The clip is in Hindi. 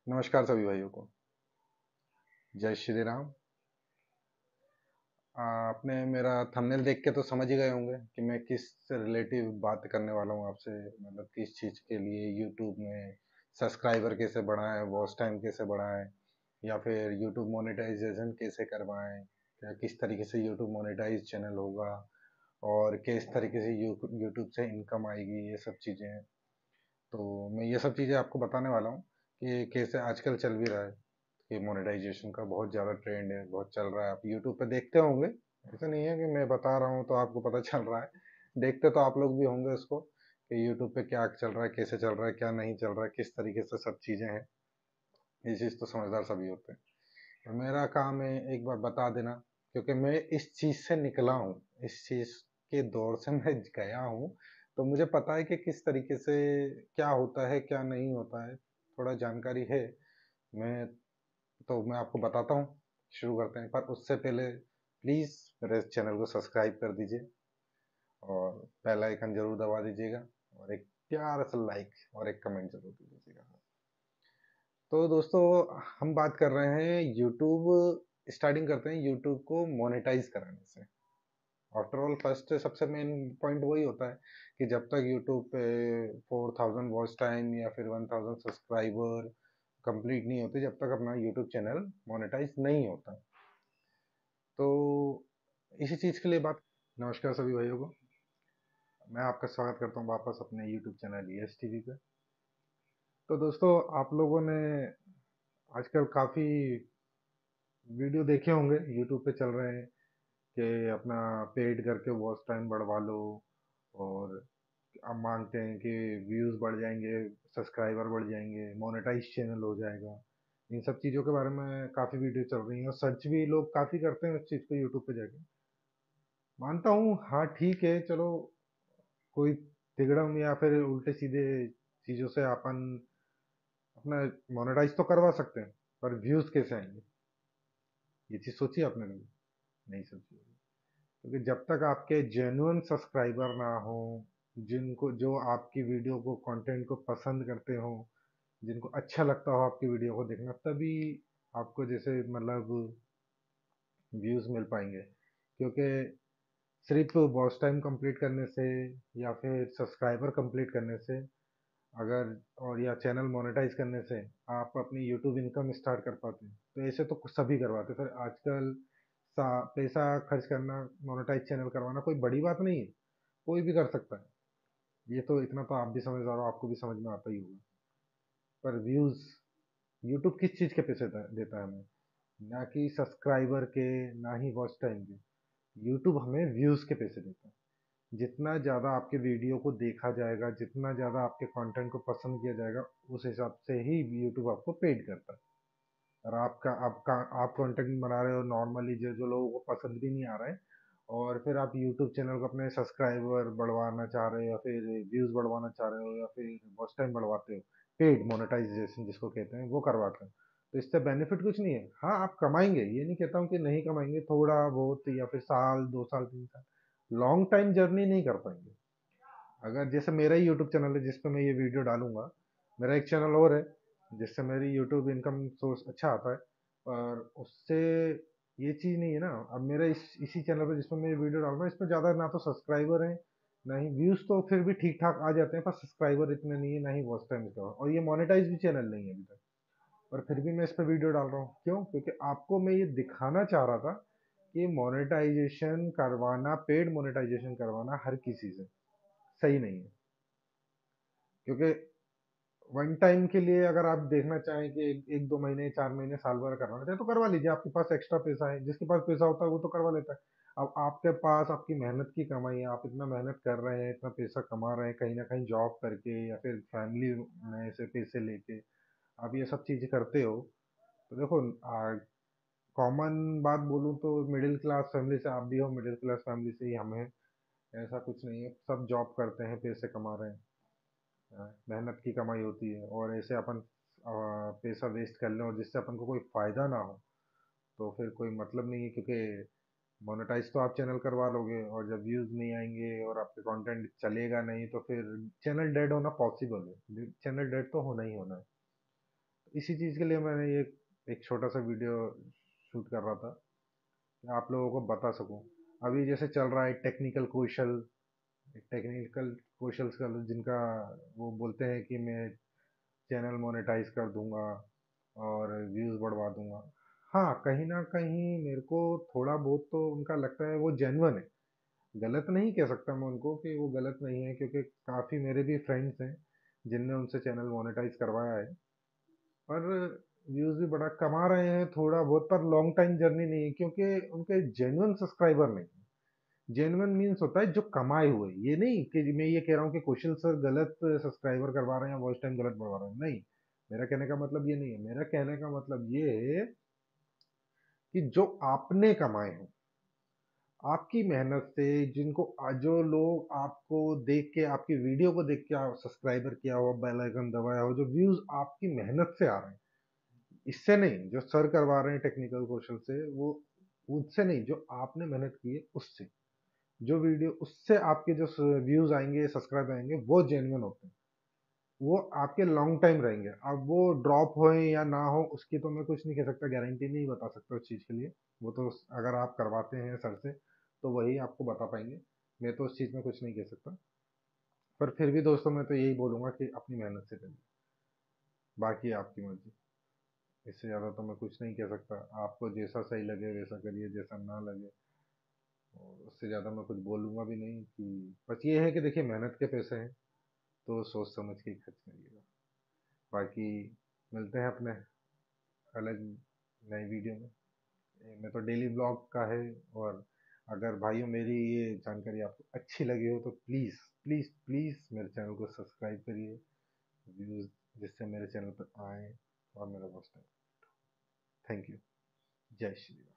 नमस्कार सभी भाइयों को। जय श्री राम। आपने मेरा थंबनेल देख के तो समझ ही गए होंगे कि मैं किस रिलेटिव बात करने वाला हूँ आपसे। मतलब किस चीज़ के लिए यूट्यूब में सब्सक्राइबर कैसे बढ़ाएं, वॉच टाइम कैसे बढ़ाएं, या फिर यूट्यूब मोनेटाइजेशन कैसे करवाएं, या किस तरीके से यूट्यूब मोनेटाइज चैनल होगा और किस तरीके से यूट्यूब से इनकम आएगी, ये सब चीज़ें हैं। तो मैं ये सब चीज़ें आपको बताने वाला हूँ कि कैसे आजकल चल भी रहा है कि मोनेटाइजेशन का बहुत ज़्यादा ट्रेंड है, बहुत चल रहा है। आप यूट्यूब पे देखते होंगे, ऐसा नहीं है कि मैं बता रहा हूँ तो आपको पता चल रहा है। देखते तो आप लोग भी होंगे उसको कि यूट्यूब पे क्या चल रहा है, कैसे चल रहा है, क्या नहीं चल रहा है, किस तरीके से सब चीज़ें हैं। ये चीज़ तो समझदार सभी होते हैं। तो मेरा काम है एक बार बता देना, क्योंकि मैं इस चीज़ से निकला हूँ, इस चीज़ के दौर से मैं गया हूँ। तो मुझे पता है कि किस तरीके से क्या होता है, क्या नहीं होता है, थोड़ा जानकारी है। मैं मैं आपको बताता हूँ। शुरू करते हैं, पर उससे पहले प्लीज़ मेरे चैनल को सब्सक्राइब कर दीजिए और बेल आइकन जरूर दबा दीजिएगा, और एक प्यारा सा लाइक और एक कमेंट जरूर दे दीजिएगा। तो दोस्तों, हम बात कर रहे हैं यूट्यूब। स्टार्टिंग करते हैं यूट्यूब को मोनेटाइज कराने से। आफ्टर ऑल फर्स्ट सबसे मेन पॉइंट वही होता है कि जब तक यूट्यूब पे 4000 वॉच टाइम या फिर 1000 सब्सक्राइबर कंप्लीट नहीं होते, जब तक अपना यूट्यूब चैनल मोनेटाइज नहीं होता। तो इसी चीज़ के लिए बात। नमस्कार सभी भाइयों को। मैं आपका स्वागत करता हूँ वापस अपने यूट्यूब चैनल ES टीवी पे। तो दोस्तों, आप लोगों ने आजकल काफ़ी वीडियो देखे होंगे, यूट्यूब पे चल रहे हैं कि अपना पेड करके वॉच टाइम बढ़वा लो, और अब मांगते हैं कि व्यूज़ बढ़ जाएंगे, सब्सक्राइबर बढ़ जाएंगे, मोनेटाइज चैनल हो जाएगा। इन सब चीज़ों के बारे में काफ़ी वीडियो चल रही हैं और सर्च भी लोग काफ़ी करते हैं उस चीज़ को यूट्यूब पे जाके। मानता हूँ, हाँ ठीक है, चलो, कोई तिगड़म या फिर उल्टे सीधे चीज़ों से अपन अपना मोनेटाइज तो करवा सकते हैं, पर व्यूज़ कैसे आएंगे? ये चीज़ सोची आपने कभी? नहीं सोची होगी। क्योंकि जब तक आपके जेन्युइन सब्सक्राइबर ना हो, जिनको जो आपकी वीडियो को कंटेंट को पसंद करते हो, जिनको अच्छा लगता हो आपकी वीडियो को देखना, तभी आपको जैसे मतलब व्यूज़ मिल पाएंगे। क्योंकि सिर्फ वॉच टाइम कंप्लीट करने से या फिर सब्सक्राइबर कंप्लीट करने से, अगर और या चैनल मोनेटाइज करने से आप अपनी यूट्यूब इनकम स्टार्ट कर पाते हैं, तो ऐसे तो सभी करवाते हैं। फिर आजकल पैसा खर्च करना, मोनेटाइज चैनल करवाना कोई बड़ी बात नहीं है, कोई भी कर सकता है। ये तो इतना तो आप भी समझदार हो, आपको भी समझ में आता ही होगा। पर व्यूज़, यूट्यूब किस चीज़ के पैसे देता है हमें? ना कि सब्सक्राइबर के, ना ही वॉच टाइम के। यूट्यूब हमें व्यूज़ के पैसे देता है। जितना ज़्यादा आपके वीडियो को देखा जाएगा, जितना ज़्यादा आपके कंटेंट को पसंद किया जाएगा, उस हिसाब से ही यूट्यूब आपको पेड करता है। और आप कंटेंट बना रहे हो नॉर्मली, जो जो लोगों को पसंद भी नहीं आ रहा है, और फिर आप यूट्यूब चैनल को अपने सब्सक्राइबर बढ़वाना चाह रहे हो, या फिर व्यूज़ बढ़वाना चाह रहे हो, या फिर वॉच टाइम बढ़वाते हो, पेड मोनेटाइजेशन जिसको कहते हैं, वो करवाते हैं। तो इससे बेनिफिट कुछ नहीं है। हाँ, आप कमाएंगे, ये नहीं कहता हूँ कि नहीं कमाएंगे, थोड़ा बहुत, या फिर साल 2 साल 3 साल, लॉन्ग टाइम जर्नी नहीं कर पाएंगे। अगर जैसे मेरा ही यूट्यूब चैनल है जिस पे मैं ये वीडियो डालूंगा, मेरा एक चैनल और है जिससे मेरी यूट्यूब इनकम सोर्स अच्छा आता है, और उससे ये चीज़ नहीं है ना। अब मेरा इसी चैनल पे जिसमें मैं ये वीडियो डाल रहा हूँ, इसमें ज़्यादा ना तो सब्सक्राइबर हैं, ना ही व्यूज़, तो फिर भी ठीक ठाक आ जाते हैं, पर सब्सक्राइबर इतने नहीं है, ना ही वॉच टाइम इसका, और ये मोनेटाइज भी चैनल नहीं है अभी तक। पर फिर भी मैं इस पर वीडियो डाल रहा हूँ, क्यों? क्योंकि आपको मैं ये दिखाना चाह रहा था कि मोनेटाइजेशन करवाना, पेड मोनेटाइजेशन करवाना हर किसी से सही नहीं है। क्योंकि वन टाइम के लिए अगर आप देखना चाहें कि एक 2 महीने, 4 महीने, साल भर करवाना चाहे तो करवा लीजिए, आपके पास एक्स्ट्रा पैसा है, जिसके पास पैसा होता है वो तो करवा लेता है। अब आपके पास आपकी मेहनत की कमाई है, आप इतना मेहनत कर रहे हैं, इतना पैसा कमा रहे हैं, कहीं ना कहीं जॉब करके या फिर फैमिली में से पैसे लेके आप ये सब चीज़ें करते हो। तो देखो, कॉमन बात बोलूँ तो मिडिल क्लास फैमिली से आप भी हो, मिडिल क्लास फैमिली से ही हम हैं। ऐसा कुछ नहीं है, सब जॉब करते हैं, पैसे कमा रहे हैं। मेहनत की कमाई होती है, और ऐसे अपन पैसा वेस्ट कर लें और जिससे अपन को कोई फ़ायदा ना हो, तो फिर कोई मतलब नहीं है। क्योंकि मोनेटाइज तो आप चैनल करवा लोगे, और जब व्यूज़ नहीं आएंगे और आपके कंटेंट चलेगा नहीं, तो फिर चैनल डेड होना पॉसिबल है, चैनल डेड तो होना ही होना है। इसी चीज़ के लिए मैंने ये एक छोटा सा वीडियो शूट कर रहा था कि आप लोगों को बता सकूं। अभी जैसे चल रहा है टेक्निकल क्वेश्चंस का जिनका वो बोलते हैं कि मैं चैनल मोनेटाइज कर दूंगा और व्यूज़ बढ़वा दूंगा। हाँ, कहीं ना कहीं मेरे को थोड़ा बहुत तो उनका लगता है वो जेन्युइन है। गलत नहीं कह सकता मैं उनको कि वो गलत नहीं है, क्योंकि काफ़ी मेरे भी फ्रेंड्स हैं जिनने उनसे चैनल मोनेटाइज करवाया है। पर व्यूज़ भी बड़ा कमा रहे हैं थोड़ा बहुत, पर लॉन्ग टाइम जर्नी नहीं है, क्योंकि उनके जेन्युइन सब्सक्राइबर नहीं। जेन्युइन मीन्स होता है जो कमाए हुए, ये नहीं कि मैं ये कह रहा हूँ कि कौशल सर गलत सब्सक्राइबर करवा रहे हैं या वॉच टाइम गलत बढ़वा रहे हैं, नहीं। मेरा कहने का मतलब ये नहीं है। मेरा कहने का मतलब ये है कि जो आपने कमाए हो आपकी मेहनत से, जिनको जो लोग आपको देख के, आपकी वीडियो को देख के सब्सक्राइबर किया हो, बेल आइकन दबाया हो, जो व्यूज आपकी मेहनत से आ रहे हैं, इससे नहीं जो सर करवा रहे हैं टेक्निकल क्वेश्चन से, वो उससे नहीं, जो आपने मेहनत की है उससे, जो वीडियो उससे आपके जो व्यूज आएंगे, सब्सक्राइब आएंगे, वो जेन्युइन होते हैं, वो आपके लॉन्ग टाइम रहेंगे। अब वो ड्रॉप हो या ना हो उसकी तो मैं कुछ नहीं कह सकता, गारंटी नहीं बता सकता उस चीज़ के लिए। वो तो अगर आप करवाते हैं सर से तो वही आपको बता पाएंगे। मैं तो उस चीज़ में कुछ नहीं कह सकता। पर फिर भी दोस्तों मैं तो यही बोलूँगा कि अपनी मेहनत से करिए, बाकी आपकी मर्जी। इससे ज़्यादा तो मैं कुछ नहीं कह सकता। आपको जैसा सही लगे वैसा करिए, जैसा ना लगे, और उससे ज़्यादा मैं कुछ बोलूँगा भी नहीं। कि बस ये है कि देखिए, मेहनत के पैसे हैं तो सोच समझ के ही खर्च करिएगा। बाकी मिलते हैं अपने अलग नई वीडियो में। मैं तो डेली ब्लॉग का है। और अगर भाइयों मेरी ये जानकारी आपको अच्छी लगी हो तो प्लीज़ प्लीज़ प्लीज़ मेरे चैनल को सब्सक्राइब करिए, व्यूज़ जिससे मेरे चैनल पर आए और मेरा वॉच टाइम। Thank you. जय श्री राम।